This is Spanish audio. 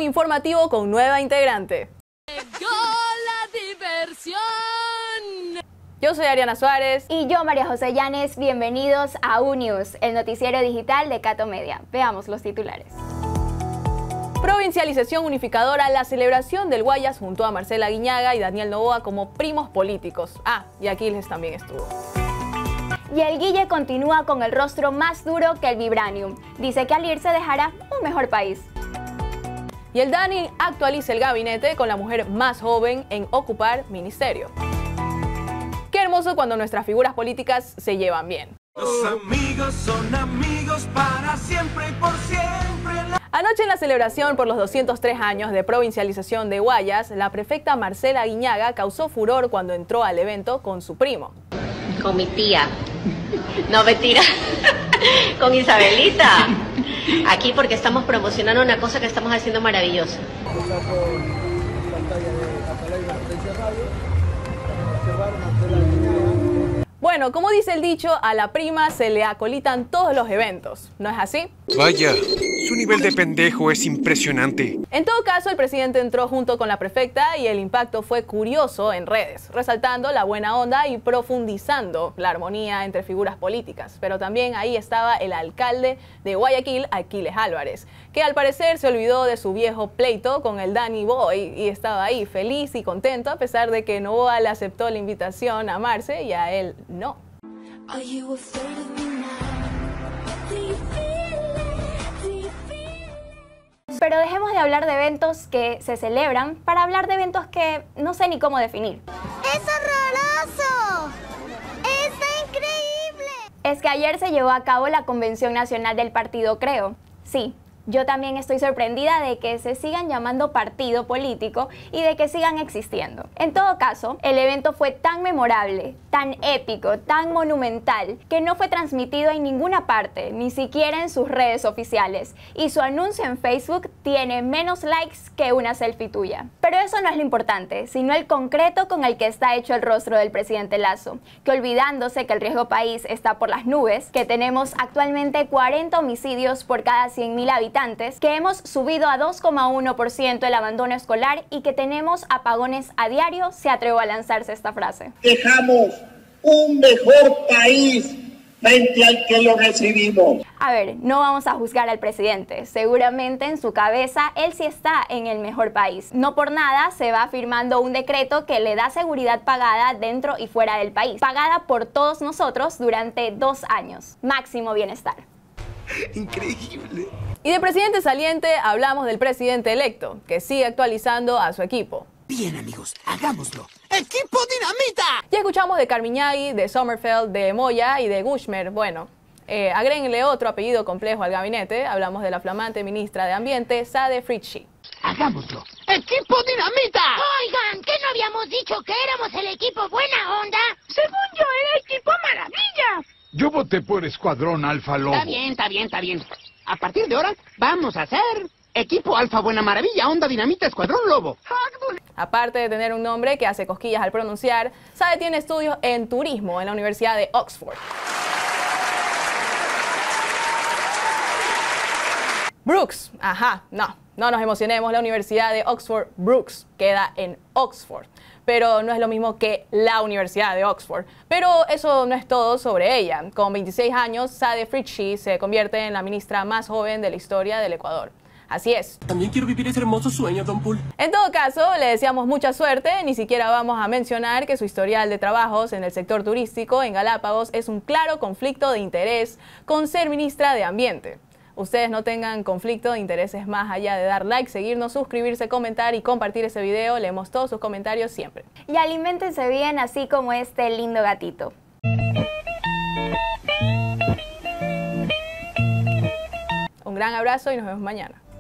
maratón informativo con nueva integrante. ¡Llegó la diversión! Yo soy Ariana Suárez. Y yo, María José Llanes. Bienvenidos a UNews, el noticiero digital de Cato Media. Veamos los titulares. Provincialización unificadora, la celebración del Guayas junto a Marcela Aguiñaga y Daniel Noboa como primos políticos. Ah, y Aquiles también estuvo. Y el Guille continúa con el rostro más duro que el Vibranium. Dice que al irse dejará un mejor país. Y el Dani actualiza el gabinete con la mujer más joven en ocupar ministerio. Qué hermoso cuando nuestras figuras políticas se llevan bien. Los amigos son amigos para siempre y por siempre. Anoche en la celebración por los 203 años de provincialización de Guayas, la prefecta Marcela Aguiñaga causó furor cuando entró al evento con su primo. Con mi tía. No, mentira. Con Isabelita. Aquí porque estamos promocionando una cosa que estamos haciendo maravillosa. Bueno, como dice el dicho, a la prima se le acolitan todos los eventos, ¿no es así? Vaya, su nivel de pendejo es impresionante. En todo caso, el presidente entró junto con la prefecta y el impacto fue curioso en redes, resaltando la buena onda y profundizando la armonía entre figuras políticas. Pero también ahí estaba el alcalde de Guayaquil, Aquiles Álvarez, que al parecer se olvidó de su viejo pleito con el Danny Boy y estaba ahí feliz y contento a pesar de que Noboa le aceptó la invitación a Marce y a él no. Pero dejemos de hablar de eventos que se celebran para hablar de eventos que no sé ni cómo definir. ¡Es horroroso! ¡Está increíble! Es que ayer se llevó a cabo la Convención Nacional del Partido Creo. Sí, yo también estoy sorprendida de que se sigan llamando partido político y de que sigan existiendo. En todo caso, el evento fue tan memorable, tan épico, tan monumental, que no fue transmitido en ninguna parte, ni siquiera en sus redes oficiales. Y su anuncio en Facebook tiene menos likes que una selfie tuya. Pero eso no es lo importante, sino el concreto con el que está hecho el rostro del presidente Lasso, que olvidándose que el riesgo país está por las nubes, que tenemos actualmente 40 homicidios por cada 100.000 habitantes, que hemos subido a 2,1% el abandono escolar y que tenemos apagones a diario, se atrevió a lanzarse esta frase. Dejamos un mejor país frente al que lo recibimos. A ver, no vamos a juzgar al presidente. Seguramente en su cabeza él sí está en el mejor país. No por nada se va firmando un decreto que le da seguridad pagada dentro y fuera del país, pagada por todos nosotros durante 2 años. Máximo bienestar. Increíble. Y de presidente saliente hablamos del presidente electo, que sigue actualizando a su equipo. Bien, amigos, hagámoslo. ¡Equipo Dinamita! Ya escuchamos de Carmiñagui, de Sommerfeld, de Moya y de Gushmer. Bueno, agréguenle otro apellido complejo al gabinete. Hablamos de la flamante ministra de Ambiente, Sade Fritchi. ¡Hagámoslo! ¡Equipo Dinamita! Oigan, ¿qué no habíamos dicho que éramos el equipo buena onda? Según yo, era equipo maravilla. Yo voté por Escuadrón Alfa Lobo. Está bien. A partir de ahora, vamos a hacer equipo Alfa Buena Maravilla, Onda Dinamita, Escuadrón Lobo. Aparte de tener un nombre que hace cosquillas al pronunciar, Sade tiene estudios en turismo en la Universidad de Oxford. Brooks, no nos emocionemos, la Universidad de Oxford Brooks queda en Oxford, pero no es lo mismo que la Universidad de Oxford. Pero eso no es todo sobre ella. Con 26 años, Sade Fritchi se convierte en la ministra más joven de la historia del Ecuador. Así es. También quiero vivir ese hermoso sueño, Don Pool. En todo caso, le deseamos mucha suerte. Ni siquiera vamos a mencionar que su historial de trabajos en el sector turístico en Galápagos es un claro conflicto de interés con ser ministra de Ambiente. Ustedes no tengan conflicto de intereses más allá de dar like, seguirnos, suscribirse, comentar y compartir ese video. Leemos todos sus comentarios siempre. Y aliméntense bien, así como este lindo gatito. Un gran abrazo y nos vemos mañana.